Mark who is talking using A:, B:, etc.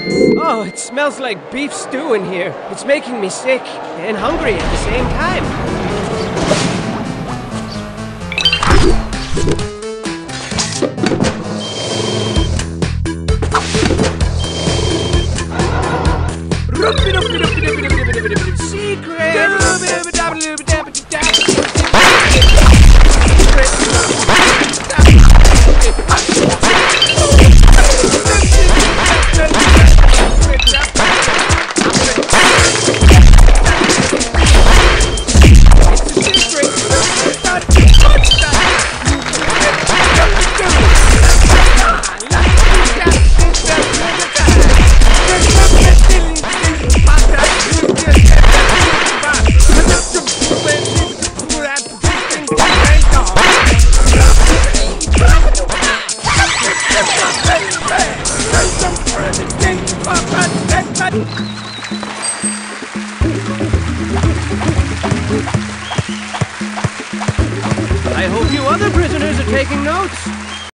A: Oh, it smells like beef stew in here. It's making me sick and hungry at the same time. I hope you other prisoners are taking notes.